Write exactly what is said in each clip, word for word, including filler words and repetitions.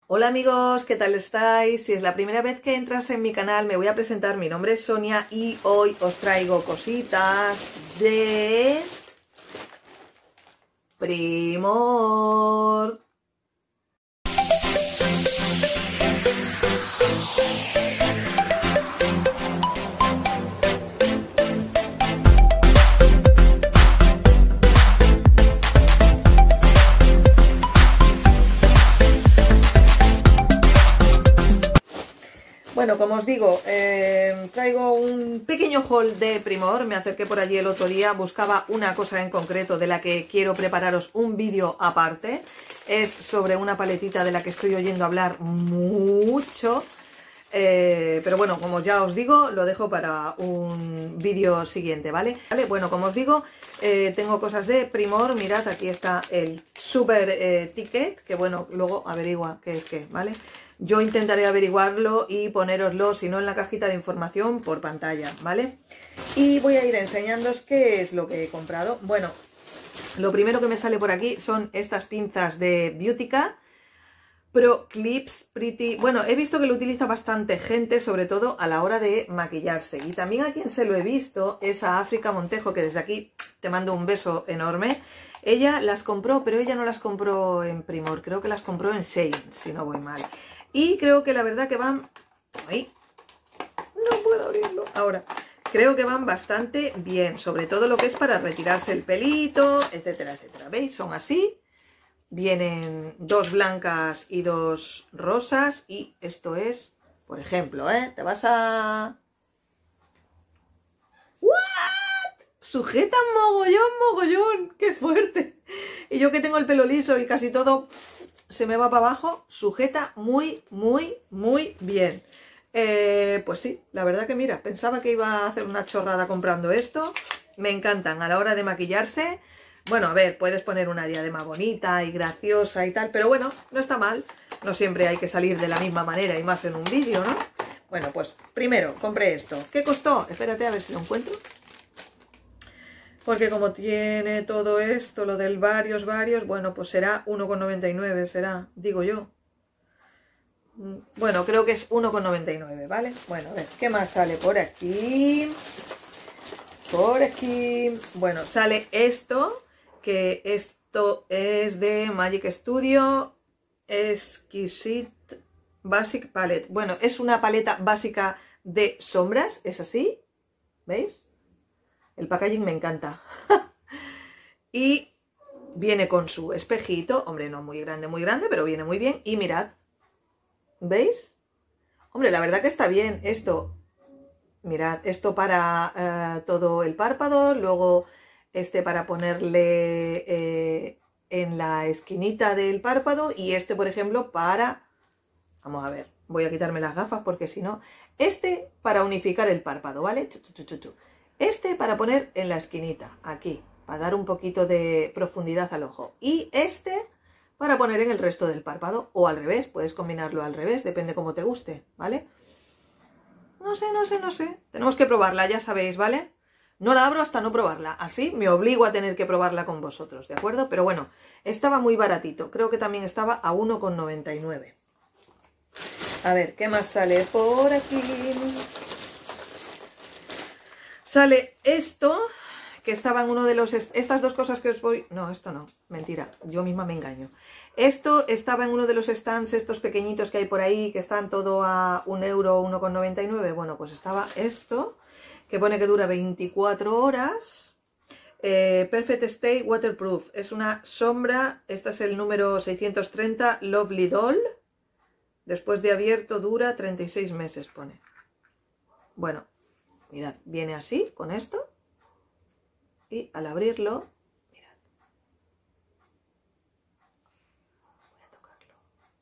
Hola amigos, ¿qué tal estáis? Si es la primera vez que entras en mi canal, me voy a presentar. Mi nombre es Sonia y hoy os traigo cositas de Primor. Bueno, como os digo, eh, traigo un pequeño haul de Primor. Me acerqué por allí el otro día, buscaba una cosa en concreto de la que quiero prepararos un vídeo aparte. Es sobre una paletita de la que estoy oyendo hablar mucho. Eh, pero bueno, como ya os digo, lo dejo para un vídeo siguiente, ¿vale? ¿Vale? Bueno, como os digo, eh, tengo cosas de Primor. Mirad, aquí está el Super eh, Ticket, que bueno, luego averigua qué es qué, ¿vale? Yo intentaré averiguarlo y ponéroslo, si no en la cajita de información, por pantalla, ¿vale? Y voy a ir enseñándoos qué es lo que he comprado. Bueno, lo primero que me sale por aquí son estas pinzas de Beautica Pro Clips Pretty. Bueno, he visto que lo utiliza bastante gente, sobre todo a la hora de maquillarse. Y también a quien se lo he visto es a África Montejo, que desde aquí te mando un beso enorme. Ella las compró, pero ella no las compró en Primor, creo que las compró en Shein, si no voy mal. Y creo que la verdad que van... ¡Ay! No puedo abrirlo. Ahora, creo que van bastante bien, sobre todo lo que es para retirarse el pelito, etcétera, etcétera. ¿Veis? Son así. Vienen dos blancas y dos rosas. Y esto es, por ejemplo, ¿eh? Te vas a... ¿What? Sujetan mogollón, mogollón. ¡Qué fuerte! Y yo que tengo el pelo liso y casi todo se me va para abajo, sujeta muy, muy, muy bien. Eh, pues sí, la verdad que mira, pensaba que iba a hacer una chorrada comprando esto. Me encantan a la hora de maquillarse. Bueno, a ver, puedes poner una diadema bonita y graciosa y tal, pero bueno, no está mal. No siempre hay que salir de la misma manera y más en un vídeo, ¿no? Bueno, pues primero compré esto. ¿Qué costó? Espérate a ver si lo encuentro. Porque como tiene todo esto, lo del varios, varios, bueno, pues será uno con noventa y nueve, será, digo yo. Bueno, creo que es uno con noventa y nueve, ¿vale? Bueno, a ver, ¿qué más sale por aquí? Por aquí... Bueno, sale esto, que esto es de Magic Studio Exquisite Basic Palette. Bueno, es una paleta básica de sombras, es así, ¿veis? El packaging me encanta. Y viene con su espejito. Hombre, no muy grande, muy grande, pero viene muy bien. Y mirad. ¿Veis? Hombre, la verdad que está bien esto. Mirad, esto para eh, todo el párpado. Luego este para ponerle eh, en la esquinita del párpado. Y este, por ejemplo, para... Vamos a ver. Voy a quitarme las gafas porque si no... Este para unificar el párpado, ¿vale? Chu, chu, chu, chu, chu. Este para poner en la esquinita, aquí, para dar un poquito de profundidad al ojo. Y este para poner en el resto del párpado, o al revés, puedes combinarlo al revés, depende cómo te guste, ¿vale? No sé, no sé, no sé. Tenemos que probarla, ya sabéis, ¿vale? No la abro hasta no probarla, así me obligo a tener que probarla con vosotros, ¿de acuerdo? Pero bueno, estaba muy baratito, creo que también estaba a uno con noventa y nueve. A ver, ¿qué más sale por aquí? Sale esto, que estaba en uno de los... Estas dos cosas que os voy... No, esto no, mentira, yo misma me engaño. Esto estaba en uno de los stands, estos pequeñitos que hay por ahí, que están todo a un euro, uno con noventa y nueve. Bueno, pues estaba esto, que pone que dura veinticuatro horas. Eh, Perfect Stay Waterproof. Es una sombra, esta es el número seiscientos treinta, Lovely Doll. Después de abierto dura treinta y seis meses, pone. Bueno. Mirad, viene así, con esto, y al abrirlo, mirad, voy a tocarlo.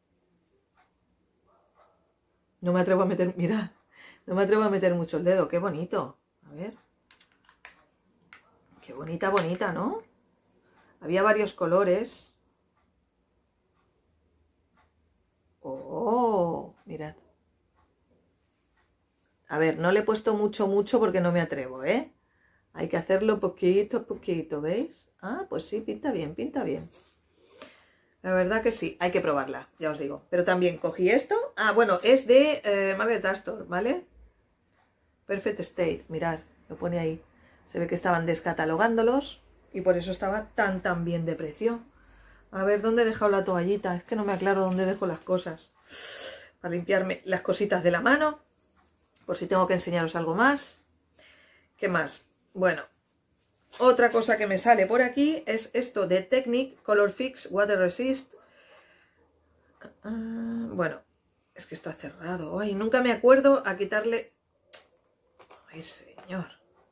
No me atrevo a meter, mirad, no me atrevo a meter mucho el dedo, qué bonito, a ver, qué bonita, bonita, ¿no? Había varios colores. Oh, mirad. A ver, no le he puesto mucho, mucho porque no me atrevo, ¿eh? Hay que hacerlo poquito a poquito, ¿veis? Ah, pues sí, pinta bien, pinta bien. La verdad que sí, hay que probarla, ya os digo. Pero también cogí esto. Ah, bueno, es de eh, Margaret Astor, ¿vale? Perfect State, mirad, lo pone ahí. Se ve que estaban descatalogándolos y por eso estaba tan tan bien de precio. A ver, ¿dónde he dejado la toallita? Es que no me aclaro dónde dejo las cosas. Para limpiarme las cositas de la mano. Por si tengo que enseñaros algo más. ¿Qué más? Bueno, otra cosa que me sale por aquí es esto de Technic Color Fix Water Resist. Uh, bueno, es que está cerrado. Ay, nunca me acuerdo a quitarle... Ay, señor.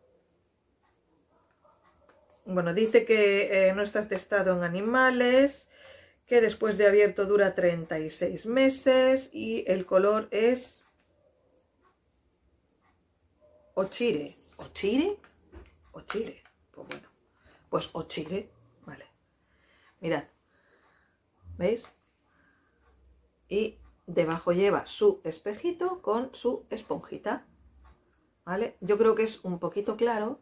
Bueno, dice que eh, no está testado en animales, que después de abierto dura treinta y seis meses y el color es Ochire. ¿Ochire? Ochire. Pues bueno, pues Ochire, vale. Mirad, ¿veis? Y debajo lleva su espejito con su esponjita, ¿vale? Yo creo que es un poquito claro.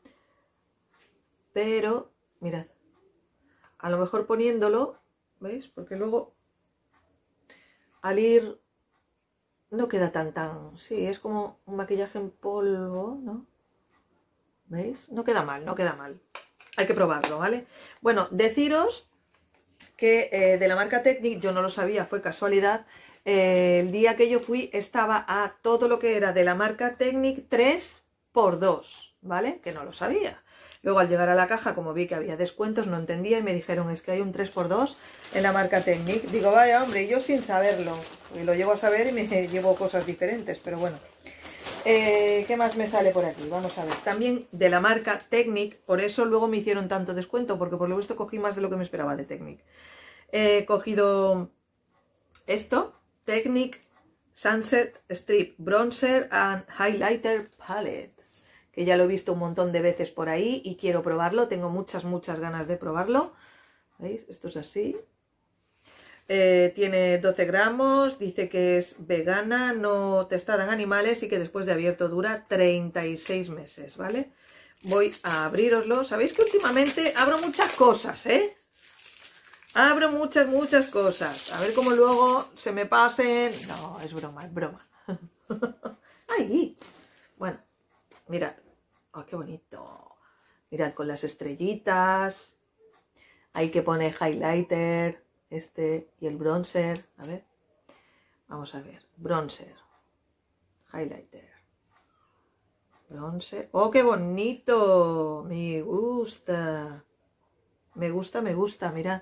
Pero, mirad, a lo mejor poniéndolo, ¿veis? Porque luego al ir no queda tan tan... Sí, es como un maquillaje en polvo, ¿no? ¿Veis? No queda mal, no queda mal. Hay que probarlo, ¿vale? Bueno, deciros que eh, de la marca Technic, yo no lo sabía, fue casualidad. Eh, el día que yo fui estaba a todo lo que era de la marca Technic tres por dos, ¿vale? Que no lo sabía. Luego al llegar a la caja, como vi que había descuentos, no entendía y me dijeron, es que hay un tres por dos en la marca Technic. Digo, vaya hombre, yo sin saberlo. Y lo llevo a saber y me llevo cosas diferentes, pero bueno. Eh, ¿Qué más me sale por aquí? Vamos a ver. También de la marca Technic, por eso luego me hicieron tanto descuento, porque por lo visto cogí más de lo que me esperaba de Technic. He cogido esto, Technic Sunset Strip Bronzer and Highlighter Palette, que ya lo he visto un montón de veces por ahí y quiero probarlo, tengo muchas, muchas ganas de probarlo. ¿Veis? Esto es así. Eh, tiene doce gramos, dice que es vegana, no testada en animales y que después de abierto dura treinta y seis meses, ¿vale? Voy a abriroslo. Sabéis que últimamente abro muchas cosas, ¿eh? Abro muchas, muchas cosas. A ver cómo luego se me pasen... No, es broma, es broma. ¡Ay! Bueno, mirad. ¡Oh, qué bonito! Mirad, con las estrellitas. Hay que poner highlighter, este y el bronzer. A ver. Vamos a ver. Bronzer. Highlighter. Bronzer. ¡Oh, qué bonito! Me gusta. Me gusta, me gusta, mirad.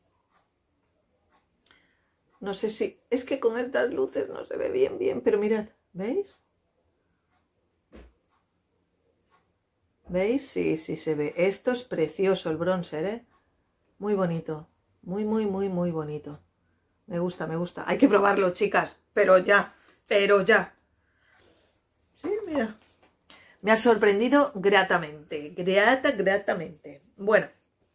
No sé si... Es que con estas luces no se ve bien, bien. Pero mirad, ¿veis? ¿Veis? Sí, sí se ve. Esto es precioso, el bronzer, ¿eh? Muy bonito. Muy, muy, muy, muy bonito. Me gusta, me gusta. Hay que probarlo, chicas. Pero ya, pero ya. Sí, mira. Me ha sorprendido gratamente. Grata, gratamente. Bueno.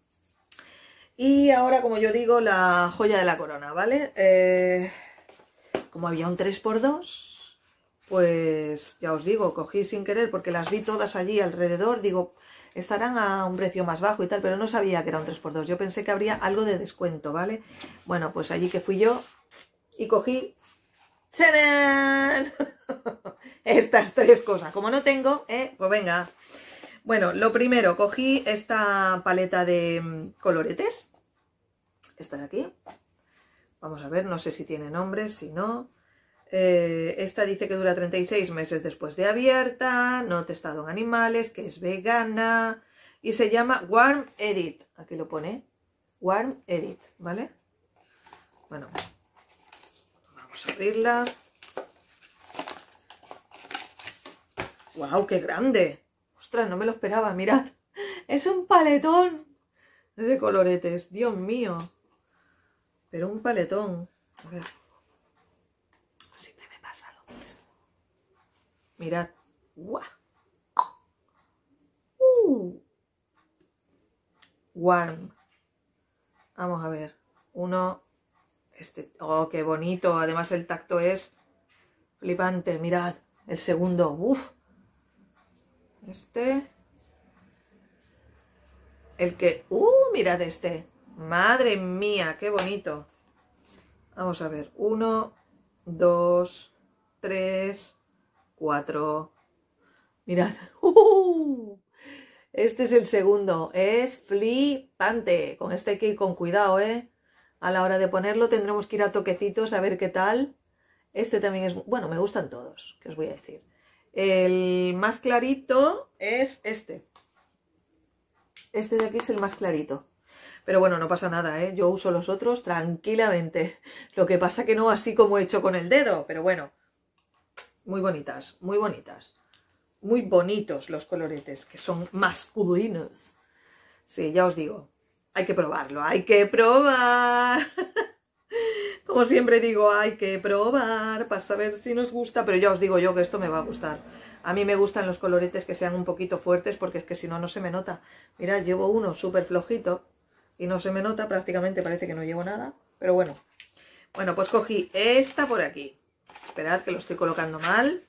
Y ahora, como yo digo, la joya de la corona, ¿vale? Eh, como había un tres por dos, pues ya os digo, cogí sin querer porque las vi todas allí alrededor. Digo, estarán a un precio más bajo y tal, pero no sabía que era un tres por dos. Yo pensé que habría algo de descuento, ¿vale? Bueno, pues allí que fui yo y cogí... ¡Tarán! Estas tres cosas. Como no tengo, ¿eh? Pues venga. Bueno, lo primero, cogí esta paleta de coloretes. Esta de aquí. Vamos a ver, no sé si tiene nombre, si no. Eh, esta dice que dura treinta y seis meses después de abierta, no testado en animales, que es vegana y se llama Warm Edit. Aquí lo pone. Warm Edit, ¿vale? Bueno, vamos a abrirla. ¡Wow, qué grande! ¡Ostras, no me lo esperaba! Mirad, es un paletón de coloretes. ¡Dios mío! Pero un paletón. A ver. Siempre me pasa lo mismo. Mirad. ¡Guau! Uh. Warm. Vamos a ver. Uno. Este. ¡Oh, qué bonito! Además el tacto es flipante. Mirad. El segundo. ¡Uf! Este. El que... ¡Uh! Mirad este. Madre mía, qué bonito. Vamos a ver, uno, dos, tres, cuatro. Mirad. ¡Uh! Este es el segundo, es flipante. Con este hay que ir con cuidado, ¿eh? A la hora de ponerlo tendremos que ir a toquecitos a ver qué tal. Este también es... Bueno, me gustan todos, ¿qué os voy a decir? El más clarito es este. Este de aquí es el más clarito. Pero bueno, no pasa nada, ¿eh? Yo uso los otros tranquilamente. Lo que pasa que no así como he hecho con el dedo, pero bueno. Muy bonitas, muy bonitas. Muy bonitos los coloretes, que son masculinos. Sí, ya os digo, hay que probarlo, hay que probar. Como siempre digo, hay que probar para saber si nos gusta, pero ya os digo yo que esto me va a gustar. A mí me gustan los coloretes que sean un poquito fuertes porque es que si no, no se me nota. Mirad, llevo uno súper flojito y no se me nota, prácticamente parece que no llevo nada, pero bueno. Bueno, pues cogí esta por aquí. Esperad que lo estoy colocando mal.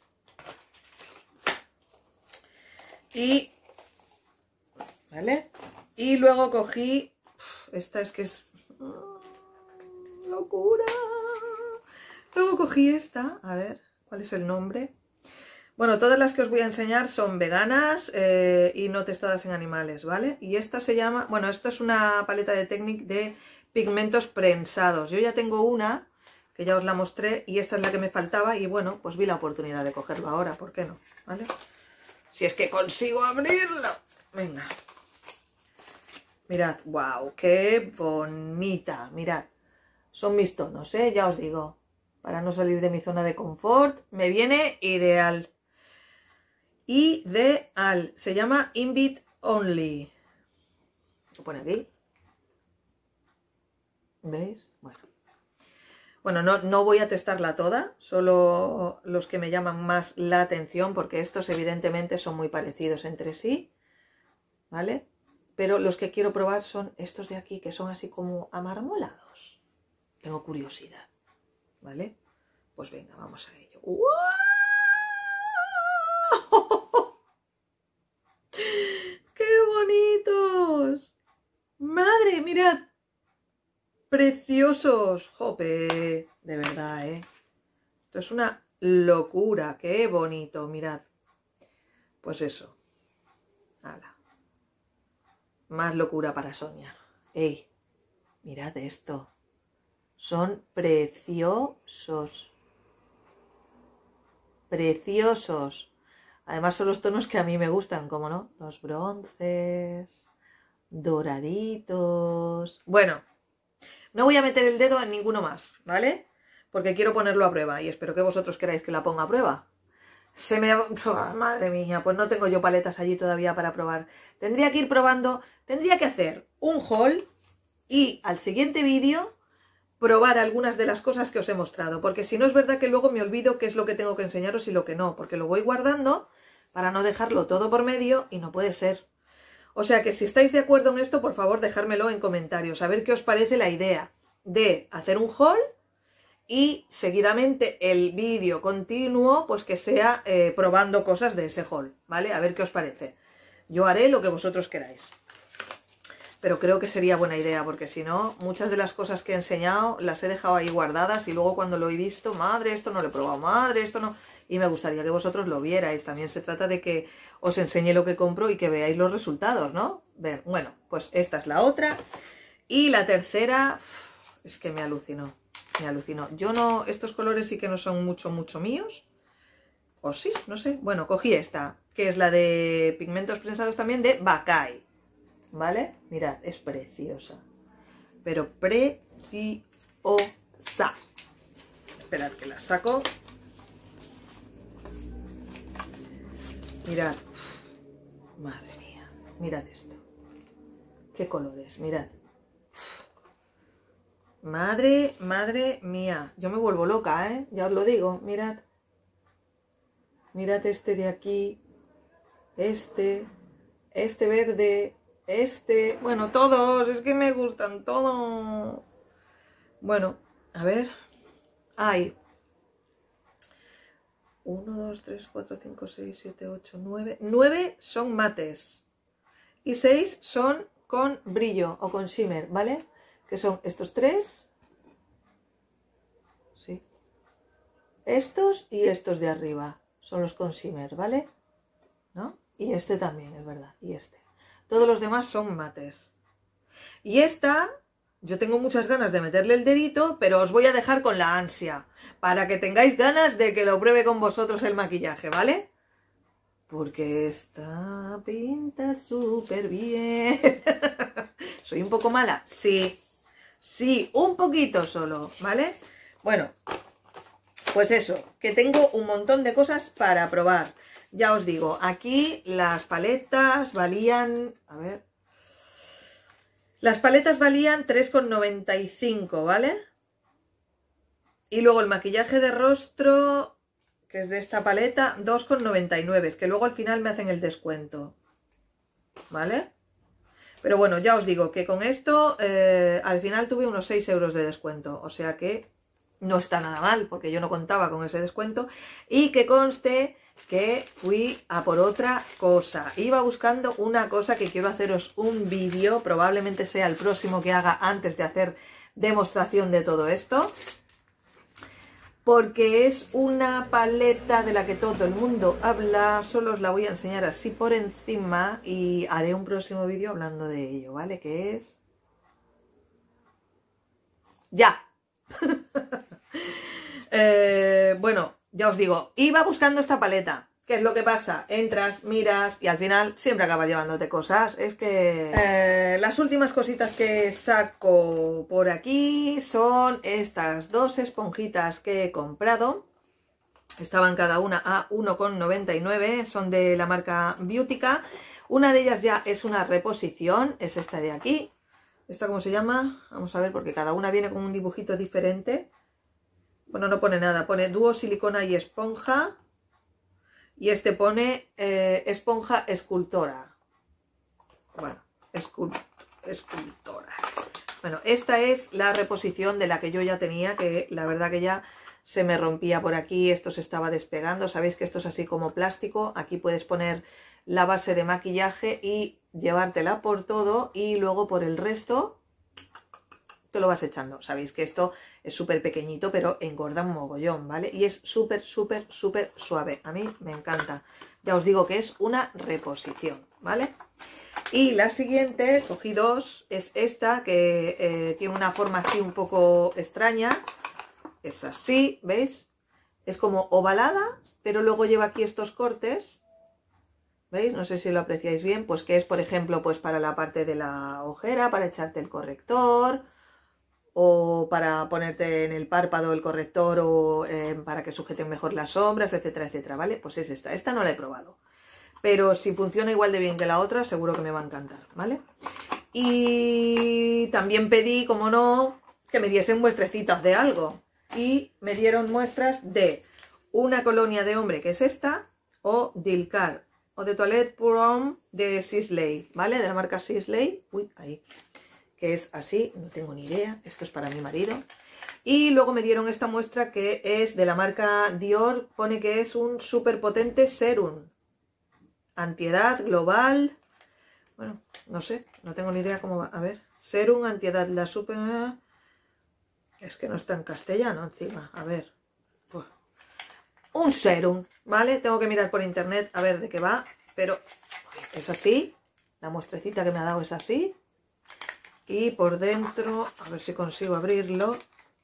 Y, ¿vale? Y luego cogí, esta es que es locura. Luego cogí esta, a ver, ¿cuál es el nombre? Bueno, todas las que os voy a enseñar son veganas eh, y no testadas en animales, ¿vale? Y esta se llama, bueno, esto es una paleta de Technic de pigmentos prensados. Yo ya tengo una, que ya os la mostré, y esta es la que me faltaba y bueno, pues vi la oportunidad de cogerlo ahora, ¿por qué no? ¿Vale? Si es que consigo abrirlo. Venga. Mirad, wow, qué bonita. Mirad, son mis tonos, ¿eh? Ya os digo. Para no salir de mi zona de confort, me viene ideal. Ideal. Se llama Invite Only. Lo pone aquí. ¿Veis? Bueno. Bueno, no, no voy a testarla toda, solo los que me llaman más la atención, porque estos evidentemente son muy parecidos entre sí, ¿vale? Pero los que quiero probar son estos de aquí, que son así como amarmolados. Tengo curiosidad, ¿vale? Pues venga, vamos a ello. ¡Wow! ¡Qué bonitos! ¡Madre, mirad! ¡Preciosos! ¡Jope! De verdad, ¿eh? Esto es una locura. ¡Qué bonito! Mirad. Pues eso. ¡Hala! Más locura para Sonia. ¡Ey! Mirad esto. Son preciosos. Preciosos. Además son los tonos que a mí me gustan, ¿cómo no? Los bronces, doraditos. Bueno, no voy a meter el dedo en ninguno más, ¿vale? Porque quiero ponerlo a prueba y espero que vosotros queráis que la ponga a prueba. Se me... Oh, madre mía, pues no tengo yo paletas allí todavía para probar. Tendría que ir probando, tendría que hacer un haul y al siguiente vídeo probar algunas de las cosas que os he mostrado. Porque si no es verdad que luego me olvido qué es lo que tengo que enseñaros y lo que no. Porque lo voy guardando para no dejarlo todo por medio y no puede ser. O sea que si estáis de acuerdo en esto, por favor, dejármelo en comentarios. A ver qué os parece la idea de hacer un haul y seguidamente el vídeo continuo, pues que sea eh, probando cosas de ese haul, ¿vale? A ver qué os parece. Yo haré lo que vosotros queráis. Pero creo que sería buena idea, porque si no, muchas de las cosas que he enseñado las he dejado ahí guardadas y luego cuando lo he visto, madre, esto no lo he probado, madre, esto no... Y me gustaría que vosotros lo vierais. También se trata de que os enseñe lo que compro y que veáis los resultados, ¿no? Ver, bueno, pues esta es la otra. Y la tercera, es que me alucinó, me alucinó. Yo no, estos colores sí que no son mucho, mucho míos. O sí, no sé. Bueno, cogí esta, que es la de pigmentos prensados también de Bacay. ¿Vale? Mirad, es preciosa. Pero preciosa. Esperad que la saco. Mirad. Uf, madre mía. Mirad esto. Qué colores, mirad. Uf. Madre, madre mía. Yo me vuelvo loca, ¿eh? Ya os lo digo. Mirad. Mirad este de aquí. Este. Este verde. Este, bueno, todos, es que me gustan todos. Bueno, a ver. Hay uno, dos, tres, cuatro, cinco, seis, siete, ocho, nueve. nueve son mates. Y seis son con brillo o con shimmer, ¿vale? que son estos tres. Sí. Estos y estos de arriba son los concealer, ¿vale? ¿No? Y este también, es verdad, y este. Todos los demás son mates. Y esta, yo tengo muchas ganas de meterle el dedito, pero os voy a dejar con la ansia, para que tengáis ganas de que lo pruebe con vosotros el maquillaje, ¿vale? Porque esta pinta súper bien. ¿Soy un poco mala? Sí, sí, un poquito solo, ¿vale? Bueno, pues eso, que tengo un montón de cosas para probar. Ya os digo, aquí las paletas valían... A ver... Las paletas valían tres con noventa y cinco, ¿vale? Y luego el maquillaje de rostro, que es de esta paleta, dos con noventa y nueve. Es que luego al final me hacen el descuento, ¿vale? Pero bueno, ya os digo que con esto eh, al final tuve unos seis euros de descuento. O sea que no está nada mal, porque yo no contaba con ese descuento. Y que conste que fui a por otra cosa. Iba buscando una cosa que quiero haceros un vídeo. Probablemente sea el próximo que haga antes de hacer demostración de todo esto. Porque es una paleta de la que todo el mundo habla. Solo os la voy a enseñar así por encima y haré un próximo vídeo hablando de ello, ¿vale? Que es... ¡Ya! eh, bueno, ya os digo, iba buscando esta paleta. ¿Qué es lo que pasa? Entras, miras y al final siempre acabas llevándote cosas. Es que eh, las últimas cositas que saco por aquí son estas dos esponjitas que he comprado. Estaban cada una a uno con noventa y nueve, son de la marca Beautica. Una de ellas ya es una reposición, es esta de aquí. ¿Esta cómo se llama? Vamos a ver, porque cada una viene con un dibujito diferente. Bueno, no pone nada, pone dúo silicona y esponja. Y este pone eh, esponja escultora. Bueno, escul escultora. Bueno, esta es la reposición de la que yo ya tenía, que la verdad que ya se me rompía por aquí, esto se estaba despegando. Sabéis que esto es así como plástico. Aquí puedes poner la base de maquillaje y llevártela por todo y luego por el resto te lo vas echando. Sabéis que esto es súper pequeñito, pero engorda un mogollón, ¿vale? Y es súper, súper, súper suave. A mí me encanta. Ya os digo que es una reposición, ¿vale? Y la siguiente, cogí dos, es esta, que eh, tiene una forma así un poco extraña. Es así, ¿veis? Es como ovalada, pero luego lleva aquí estos cortes. ¿Veis? No sé si lo apreciáis bien. Pues que es, por ejemplo, pues para la parte de la ojera, para echarte el corrector... o para ponerte en el párpado el corrector o eh, para que sujeten mejor las sombras, etcétera, etcétera, ¿vale? Pues es esta. Esta no la he probado. Pero si funciona igual de bien que la otra, seguro que me va a encantar, ¿vale? Y también pedí, como no, que me diesen muestrecitas de algo. Y me dieron muestras de una colonia de hombre, que es esta, o Dilcar, o de Toilette pour Homme de Sisley, ¿vale? De la marca Sisley. Uy, ahí. Que es así, no tengo ni idea, esto es para mi marido. Y luego me dieron esta muestra que es de la marca Dior, pone que es un súper potente serum. Antiedad global, bueno, no sé, no tengo ni idea cómo va. A ver, serum, antiedad, la super... Es que no está en castellano encima, a ver. Pues, un serum, ¿vale? Tengo que mirar por internet a ver de qué va, pero es así, la muestrecita que me ha dado es así. Y por dentro, a ver si consigo abrirlo.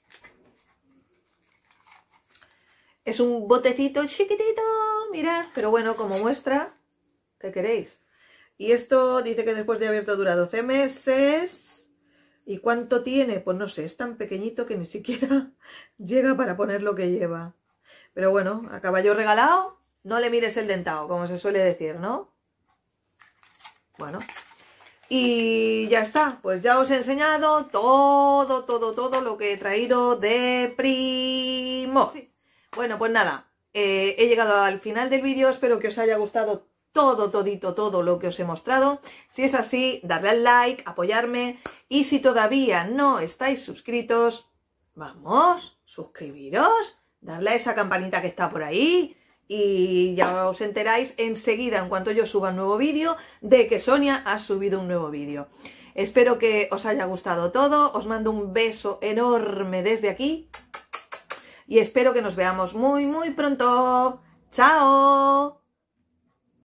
Es un botecito chiquitito, mirad, pero bueno, como muestra, ¿qué queréis? Y esto dice que después de abierto dura doce meses. ¿Y cuánto tiene? Pues no sé, es tan pequeñito que ni siquiera llega para poner lo que lleva. Pero bueno, a caballo regalado, no le mires el dentado, como se suele decir, ¿no? Bueno... Y ya está, pues ya os he enseñado todo, todo, todo lo que he traído de Primo. Sí. Bueno, pues nada, eh, he llegado al final del vídeo, espero que os haya gustado todo, todito, todo lo que os he mostrado. Si es así, darle al like, apoyarme y si todavía no estáis suscritos, vamos, suscribiros, darle a esa campanita que está por ahí. Y ya os enteráis enseguida, en cuanto yo suba un nuevo vídeo, de que Sonia ha subido un nuevo vídeo. Espero que os haya gustado todo, os mando un beso enorme desde aquí y espero que nos veamos muy muy pronto. ¡Chao!